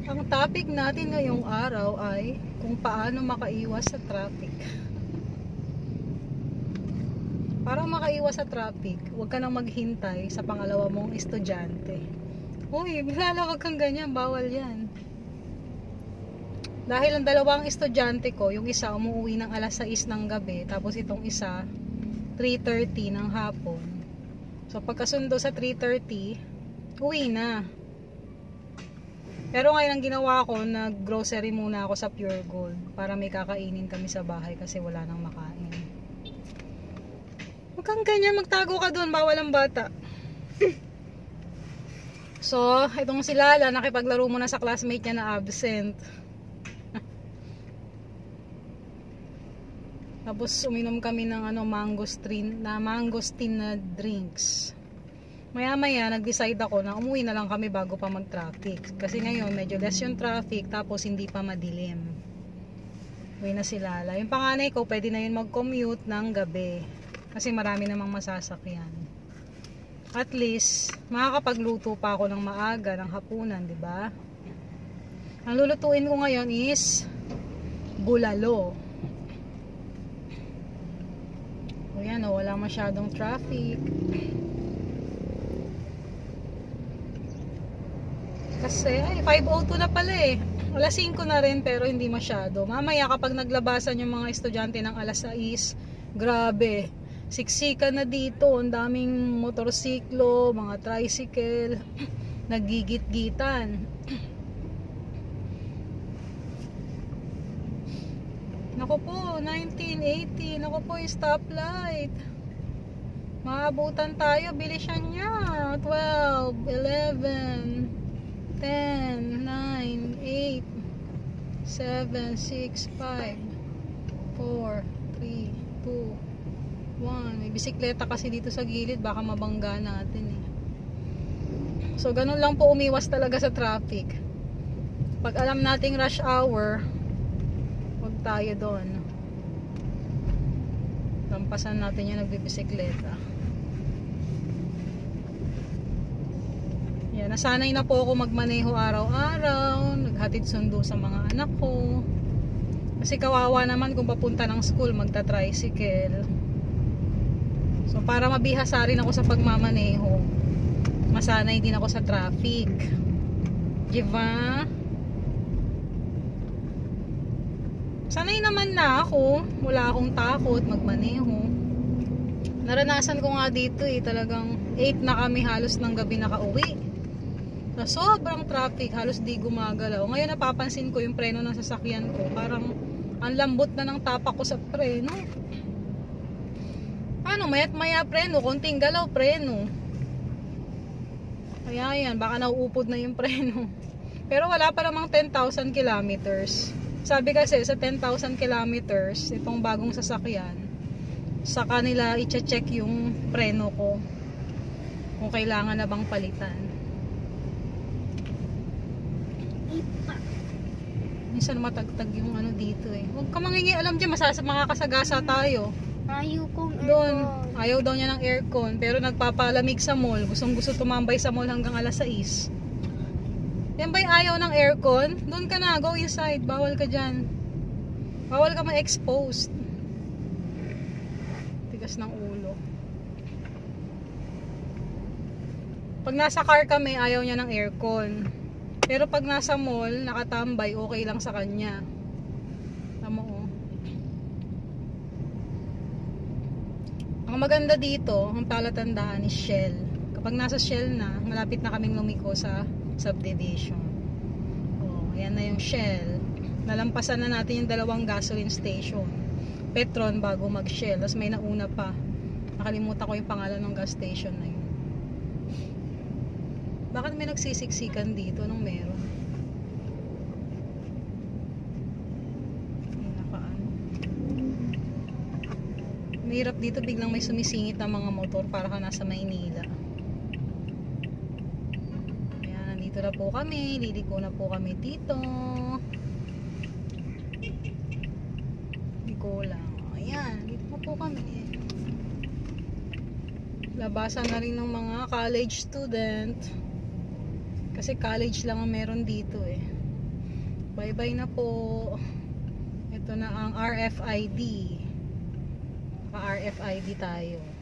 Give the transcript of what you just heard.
Ang topic natin ngayong araw ay kung paano makaiwas sa traffic. Para makaiwas sa traffic, huwag ka nang maghintay sa pangalawa mong estudyante. Uy, lalawag kang ganyan, bawal yan. Dahil ang dalawang estudyante ko, yung isa umuwi ng alas 6 ng gabi, tapos itong isa 3:30 ng hapon. So pagkasundo sa 3:30, uwi na. Pero ngayon ang ginawa ko, nag-grocery muna ako sa Pure Gold para may kakainin kami sa bahay kasi wala nang makain. Huwag kang ganyan, magtago ka doon, bawal ang bata. So, itong si Lala, nakipaglaro muna sa classmate niya na absent. Tapos uminom kami ng mangosteen na drinks. Maya-maya nag-decide ako na umuwi na lang kami bago pa mag-traffic. Kasi ngayon medyo less yung traffic tapos hindi pa madilim. Uwi na si Lala. Yung panganay ko pwede na yun mag-commute ng gabi. Kasi marami namang masasakyan. At least makakapagluto pa ako ng maaga ng hapunan, di ba? Ang lulutuin ko ngayon is bulalo. O yan o, wala masyadong traffic. Kasi, 5:02 na pala eh. Alas 5 na rin pero hindi masyado. Mamaya kapag naglabasan yung mga estudyante ng alas 6, grabe. Siksikan na dito. Ang daming motorsiklo, mga tricycle, nagigit-gitan. Naku po, 1980. Naku po, yung stoplight. Maabutan tayo. Bilisan niya. 12, 11, 10, 9, 8, 7, 6, 5, 4, 3, 2, 1. May bisikleta kasi dito sa gilid, baka mabangga natin eh. So ganun lang po umiwas talaga sa traffic. Pag alam nating rush hour, huwag tayo doon. Lampasan natin yung nagbibisikleta. Yan, nasanay na po ako magmaneho araw-araw, naghatid sundo sa mga anak ko. Kasi kawawa naman kung papunta ng school, magta-tricycle. So para mabihasa rin ako sa pagmamaneho, masanay din ako sa traffic. Diba? Sanay naman na ako, wala akong takot magmaneho. Naranasan ko nga dito eh, talagang 8 na kami halos ng gabi nakauwi. Na sobrang traffic, halos di gumagalaw. Ngayon napapansin ko yung preno ng sasakyan ko, parang ang lambot na ng tapak ko sa preno. Ano, maya't maya preno, konting galaw preno. Kaya yan, baka nauupod na yung preno. Pero wala pa namang 10,000 kilometers. Sabi kasi sa 10,000 kilometers, itong bagong sasakyan, sa kanila i-check yung preno ko kung kailangan na bang palitan. Minsan matagtag yung dito eh. Huwag ka mangingialam dyan, makakasagasa tayo. Ayaw kong Doon, aircon. ayaw daw niya ng aircon, pero nagpapalamig sa mall. Gustong-gusto tumambay sa mall hanggang alas 6. Yan ba yung ayaw ng aircon? Doon ka na, go inside. Bawal ka dyan. Bawal ka ma-exposed. Tigas ng ulo. Pag nasa car kami, ayaw niya ng aircon. Pero pag nasa mall, nakatambay, okay lang sa kanya. Tama o. Ang maganda dito, ang palatandaan is Shell. Kapag nasa Shell na, malapit na kaming lumiko sa subdivision. O, ayan na yung Shell. Nalampasan na natin yung 2 gasoline station. Petron bago mag-Shell. Tapos may nauna pa. Nakalimutan ko yung pangalan ng gas station na yun. Bakit may nagsisiksikan dito? Anong meron? Mahirap dito, biglang may sumisingit na mga motor para ka nasa Maynila. Ayan, nandito na po kami. Liliko na po kami dito. Liko lang. Ayan, dito na po kami. Labasan na rin ng mga college student. Kasi college lang ang meron dito eh. Bye bye na po. Ito na ang RFID. RFID tayo.